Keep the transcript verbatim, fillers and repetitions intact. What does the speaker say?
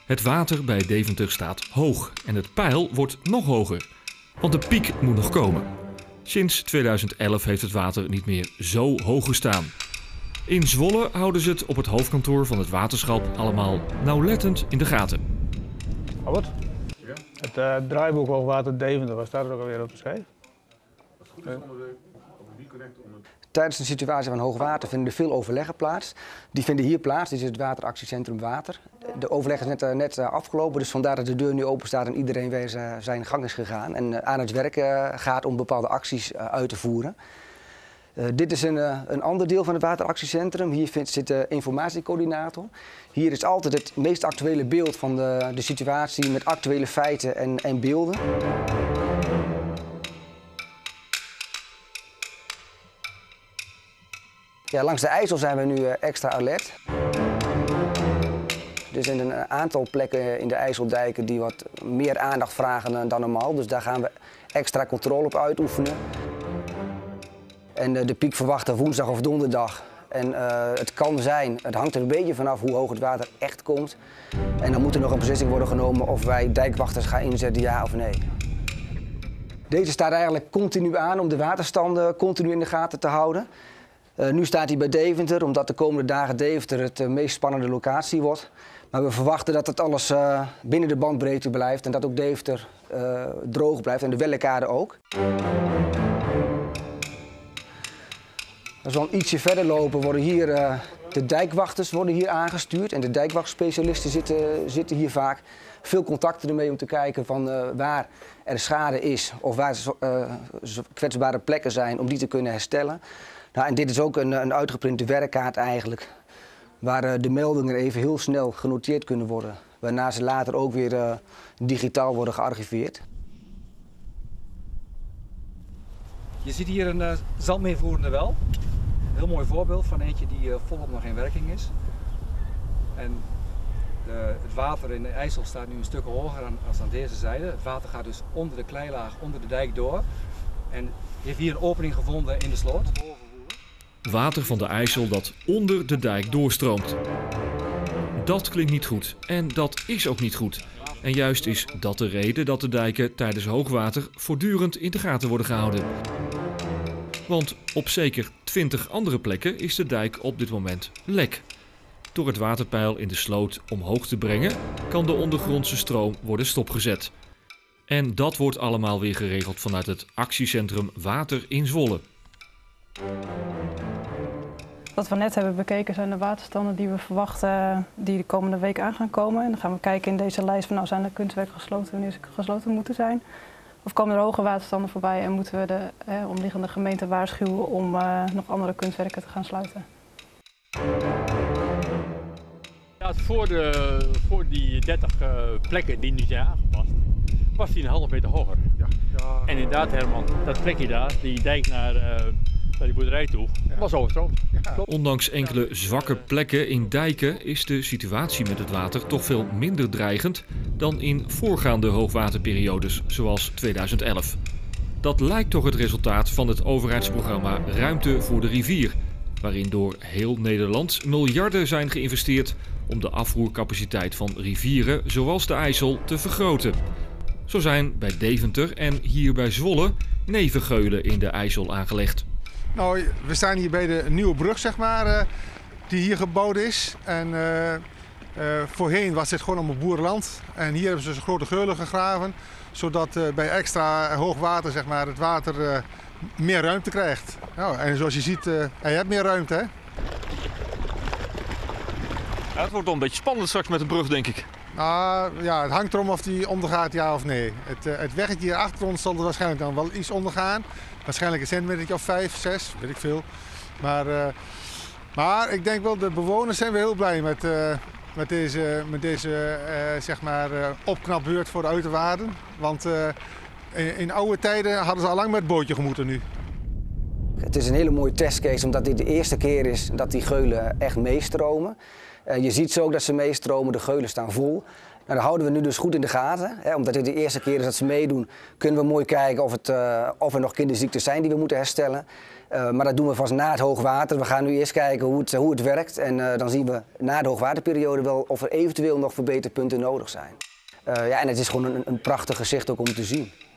Het water bij Deventer staat hoog en het peil wordt nog hoger. Want de piek moet nog komen. Sinds tweeduizend elf heeft het water niet meer zo hoog gestaan. In Zwolle houden ze het op het hoofdkantoor van het waterschap allemaal nauwlettend in de gaten. Albert? Ja? Het uh, draaiboek Hoogwater Deventer, waar staat er ook alweer op beschreven? Tijdens de situatie van hoogwater vinden er veel overleggen plaats. Die vinden hier plaats, dit is het wateractiecentrum Water. De overleg is net, uh, net uh, afgelopen, dus vandaar dat de deur nu open staat en iedereen weer uh, zijn gang is gegaan. En uh, aan het werk uh, gaat om bepaalde acties uh, uit te voeren. Uh, dit is een, uh, een ander deel van het wateractiecentrum. Hier vindt, zit de informatiecoördinator. Hier is altijd het meest actuele beeld van de, de situatie met actuele feiten en, en beelden. Ja, langs de IJssel zijn we nu uh, extra alert. Er zijn een aantal plekken in de IJsseldijken die wat meer aandacht vragen dan normaal. Dus daar gaan we extra controle op uitoefenen. En uh, de piek verwachten woensdag of donderdag. En uh, het kan zijn, het hangt er een beetje vanaf hoe hoog het water echt komt. En dan moet er nog een beslissing worden genomen of wij dijkwachters gaan inzetten, ja of nee. Deze staat eigenlijk continu aan om de waterstanden continu in de gaten te houden. Uh, nu staat hij bij Deventer, omdat de komende dagen Deventer het uh, meest spannende locatie wordt. Maar we verwachten dat het alles uh, binnen de bandbreedte blijft en dat ook Deventer uh, droog blijft en de Wellekade ook. Als we dan ietsje verder lopen, worden hier uh, de dijkwachters worden hier aangestuurd. En de dijkwachtspecialisten zitten, zitten hier vaak. Veel contacten ermee om te kijken van uh, waar er schade is of waar uh, kwetsbare plekken zijn om die te kunnen herstellen. Nou, en dit is ook een, een uitgeprinte werkkaart eigenlijk, waar uh, de meldingen even heel snel genoteerd kunnen worden. Waarna ze later ook weer uh, digitaal worden gearchiveerd. Je ziet hier een uh, zandmeervoerende wel. Een heel mooi voorbeeld van eentje die uh, volop nog in werking is. En uh, het water in de IJssel staat nu een stuk hoger dan als aan deze zijde. Het water gaat dus onder de kleilaag, onder de dijk door. En heeft hier een opening gevonden in de sloot. Water van de IJssel dat onder de dijk doorstroomt. Dat klinkt niet goed en dat is ook niet goed. En juist is dat de reden dat de dijken tijdens hoogwater voortdurend in de gaten worden gehouden. Want op zeker twintig andere plekken is de dijk op dit moment lek. Door het waterpeil in de sloot omhoog te brengen, kan de ondergrondse stroom worden stopgezet. En dat wordt allemaal weer geregeld vanuit het actiecentrum Water in Zwolle. Wat we net hebben bekeken zijn de waterstanden die we verwachten die de komende week aan gaan komen. En dan gaan we kijken in deze lijst van nou zijn de kunstwerken gesloten wanneer ze gesloten moeten zijn. Of komen er hoge waterstanden voorbij en moeten we de eh, omliggende gemeenten waarschuwen om uh, nog andere kunstwerken te gaan sluiten. Ja, voor, de, voor die dertig uh, plekken die nu zijn aangepast, was die een half meter hoger. Ja. Ja. En inderdaad Herman, dat plekje daar, die dijk naar... Uh, naar die boerderij toe, ja. was overstroomd. Ja. Ondanks enkele zwakke plekken in dijken is de situatie met het water toch veel minder dreigend dan in voorgaande hoogwaterperiodes, zoals tweeduizend elf. Dat lijkt toch het resultaat van het overheidsprogramma Ruimte voor de Rivier, waarin door heel Nederland miljarden zijn geïnvesteerd om de afvoercapaciteit van rivieren zoals de IJssel te vergroten. Zo zijn bij Deventer en hier bij Zwolle nevengeulen in de IJssel aangelegd. Nou, we staan hier bij de nieuwe brug, zeg maar, uh, die hier gebouwd is. En uh, uh, voorheen was dit gewoon allemaal boerenland. En hier hebben ze dus een grote geulen gegraven, zodat uh, bij extra hoog water, zeg maar, het water uh, meer ruimte krijgt. Nou, en zoals je ziet, uh, je hebt meer ruimte, hè? Ja, het wordt wel een beetje spannend straks met de brug, denk ik. Nou, ja, het hangt erom of die ondergaat, ja of nee. Het, uh, het weggetje hier achter ons zal er waarschijnlijk dan wel iets ondergaan. Waarschijnlijk een centimeter of vijf, zes, weet ik veel. Maar, uh, maar ik denk wel, de bewoners zijn wel heel blij met, uh, met deze, met deze uh, zeg maar, uh, opknapbeurt voor de uiterwaarden. Want uh, in, in oude tijden hadden ze al lang met het bootje gemoeten nu. Het is een hele mooie testcase omdat dit de eerste keer is dat die geulen echt meestromen. Uh, je ziet zo ook dat ze meestromen, de geulen staan vol. Nou, dat houden we nu dus goed in de gaten. Hè, omdat dit de eerste keer is dat ze meedoen, kunnen we mooi kijken of, het, uh, of er nog kinderziektes zijn die we moeten herstellen. Uh, maar dat doen we vast na het hoogwater. We gaan nu eerst kijken hoe het, hoe het werkt. En uh, dan zien we na de hoogwaterperiode wel of er eventueel nog verbeterpunten nodig zijn. Uh, ja, en het is gewoon een, een prachtig gezicht ook om te zien.